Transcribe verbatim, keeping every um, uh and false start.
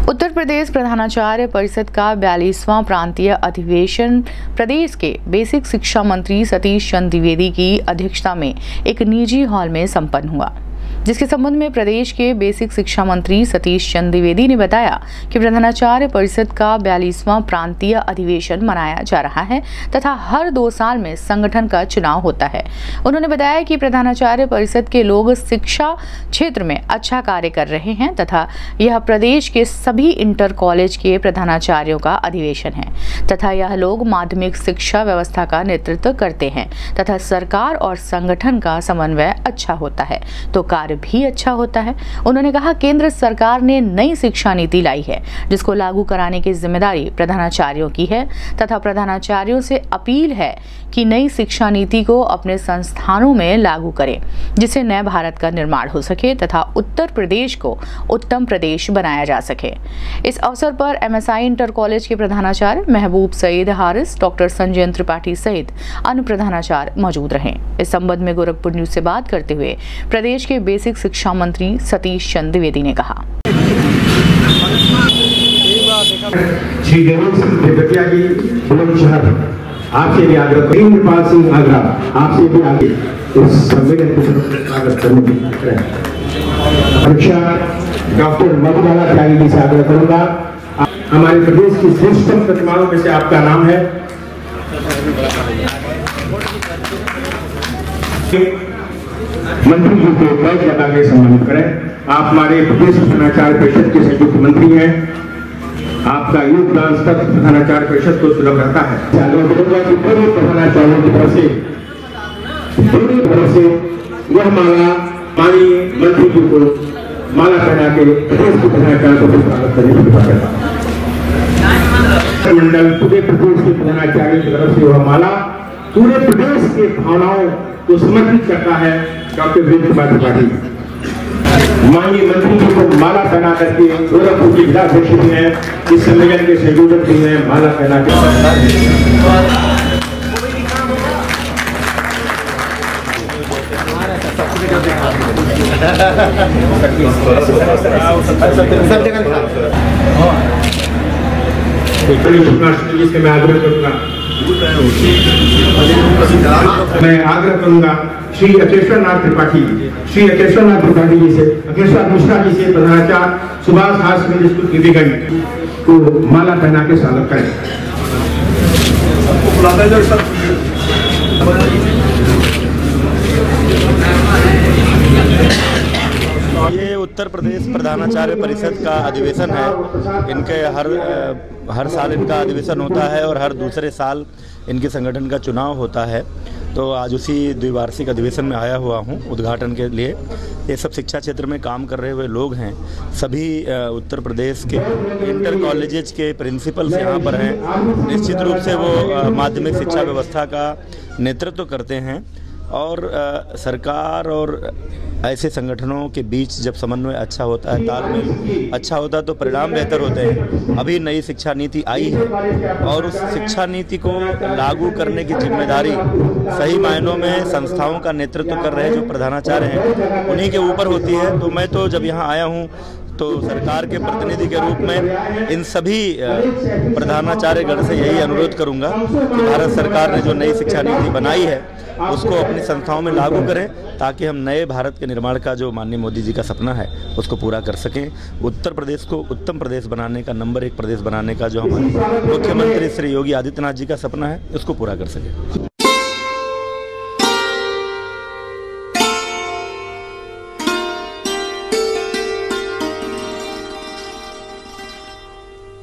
उत्तर प्रदेश प्रधानाचार्य परिषद का बयालीसवां प्रांतीय अधिवेशन प्रदेश के बेसिक शिक्षा मंत्री सतीश चंद्र द्विवेदी की अध्यक्षता में एक निजी हॉल में संपन्न हुआ, जिसके संबंध में प्रदेश के बेसिक शिक्षा मंत्री सतीश चंद्र द्विवेदी ने बताया कि प्रधानाचार्य परिषद का बयालीसवां प्रांतीय अधिवेशन मनाया जा रहा है तथा हर दो साल में संगठन का चुनाव होता है। उन्होंने बताया कि प्रधानाचार्य परिषद के लोग शिक्षा क्षेत्र में अच्छा कार्य कर रहे हैं तथा यह प्रदेश के सभी इंटर कॉलेज के प्रधानाचार्यों का अधिवेशन है तथा यह लोग माध्यमिक शिक्षा व्यवस्था का नेतृत्व करते हैं तथा सरकार और संगठन का समन्वय अच्छा होता है तो कार्य भी अच्छा होता है। उन्होंने कहा, केंद्र सरकार ने नई शिक्षा नीति लाई है जिसको लागू कराने की जिम्मेदारी प्रधानाचार्यों की है तथा प्रधानाचार्यों से अपील है कि नई शिक्षा नीति को अपने संस्थानों में लागू करें जिससे नए भारत का निर्माण हो सके तथा उत्तर प्रदेश को उत्तम प्रदेश बनाया जा सके। इस अवसर पर एमएसआई इंटर कॉलेज के प्रधानाचार्य महबूब सईद हारिस, डॉक्टर संजय त्रिपाठी सहित अन्य प्रधानाचार्य मौजूद रहे। इस संबंध में गोरखपुर न्यूज से बात करते हुए प्रदेश के बेसिक शिक्षा मंत्री सतीश चंद्र द्विवेदी ने कहा, श्री देवेंद्र सिंह देवटिया जी बुलंदशहर आपसे भी आग्रह करें, इंद्रपाल सिंह आगरा आपसे भी आगे इस सम्मेलन को स्वागत करने परीक्षा डॉक्टर मधुबाला त्यागी जी से आग्रह करूंगा। हमारे प्रदेश की श्रेष्ठतम प्रतिमाओं में से आपका नाम है। मंत्री जी को बैच लगा के सम्मानित करें। आप हमारे प्रदेश प्रधानाचार्य परिषद के संयुक्त मंत्री हैं। आपका योगदान सतत प्रधानाचार्य परिषद को सुलभ करता है। पूरे प्रधानाचार्यों की तरफ से पूरी तरफ से यह माला माननीय मंत्री जी को माला पहना के प्रदेश के प्रधानाचार्य को स्वागत करने की बात करता है। मंडल पूरे प्रदेश के प्रधानाचार्य की तरफ से वह माला पूरे प्रदेश के भावनाओं को समर्पित करता है। डॉक्टर वीरेंद्र त्रिपाठी माननीय मंत्री जी को माला पहना करके गोरखपुर की जिलाध्यक्ष भी हैं, इस सम्मेलन के संयोजक भी हैं। माला पहना के जिससे मैं आग्रह करूंगा मैं आग्रह करूंगा श्री अकेश्वर नाथ त्रिपाठी श्री अकेश्वर नाथ त्रिपाठी जी से अकेश्वर मिश्रा जी से प्रधानाचार्य सुभाष हास्य मिडिल स्कूल गिरिगंज को माला पहना के स्वागत करें। ये उत्तर प्रदेश प्रधानाचार्य परिषद का अधिवेशन है। इनके हर हर साल इनका अधिवेशन होता है और हर दूसरे साल इनके संगठन का चुनाव होता है। तो आज उसी द्विवार्षिक अधिवेशन में आया हुआ हूँ उद्घाटन के लिए। ये सब शिक्षा क्षेत्र में काम कर रहे हुए लोग हैं। सभी उत्तर प्रदेश के इंटर कॉलेजेस के प्रिंसिपल्स यहाँ पर हैं। निश्चित रूप से वो माध्यमिक शिक्षा व्यवस्था का नेतृत्व करते हैं और आ, सरकार और ऐसे संगठनों के बीच जब समन्वय अच्छा होता है, तालमेल अच्छा होता है तो परिणाम बेहतर होते हैं। अभी नई शिक्षा नीति आई है और उस शिक्षा नीति को लागू करने की जिम्मेदारी सही मायनों में संस्थाओं का नेतृत्व कर रहे जो प्रधानाचार्य हैं उन्हीं के ऊपर होती है। तो मैं तो जब यहाँ आया हूँ तो सरकार के प्रतिनिधि के रूप में इन सभी प्रधानाचार्य गण से यही अनुरोध करूंगा कि भारत सरकार ने जो नई शिक्षा नीति बनाई है उसको अपनी संस्थाओं में लागू करें ताकि हम नए भारत के निर्माण का जो माननीय मोदी जी का सपना है उसको पूरा कर सकें। उत्तर प्रदेश को उत्तम प्रदेश बनाने का, नंबर एक प्रदेश बनाने का जो हमारे मुख्यमंत्री श्री योगी आदित्यनाथ जी का सपना है उसको पूरा कर सकें।